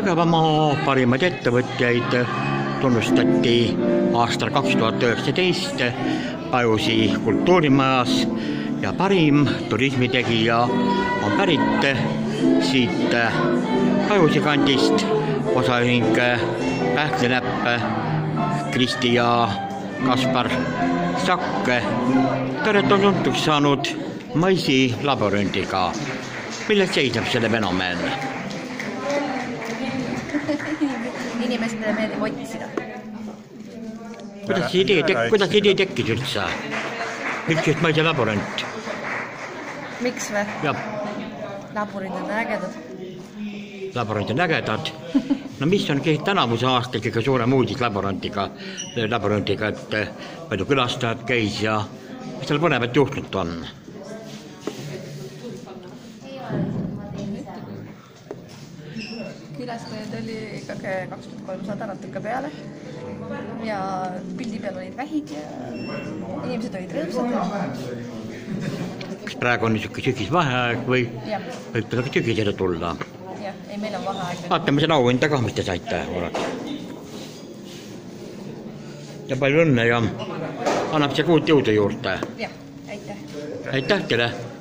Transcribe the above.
Jõgevamaa parimaid ettevõtjaid tunnustati aastal 2019 Pajusi kultuurimajas ja parim turismitegija on pärit siit Pajusi kandist, osaühing Pähklinäpp, Kristi ja Kaspar Sakke. Tõret on tuntuks saanud maisi labüründiga. Milles seisneb selle fenomen? Inimestele meeldib otsida. Kuidas idee tekkis üldse? Miks just maisi labüründ? Miks või? Jah. Labüründid on ägedad. Labüründ on ägedad. No mis on tänavuse aasta kõige suurem uudis labüründiga, et palju külastajad käis ja mis seal põnevat juhtunud on? Külastajaid oli ikkagi 2300 natuke peale ja pildi peal olid vähid ja inimesed olid rõõmsad. Kas praegu on niisugune sügisvaheaeg või võib teda ka sügisele tulla? Jah, ei, meil on vaheaeg. Vaatame selle auhinda ka, mis te saite. Ja palju õnne ja annab see uut jõudu juurde. Jah, aitäh. Aitäh teile!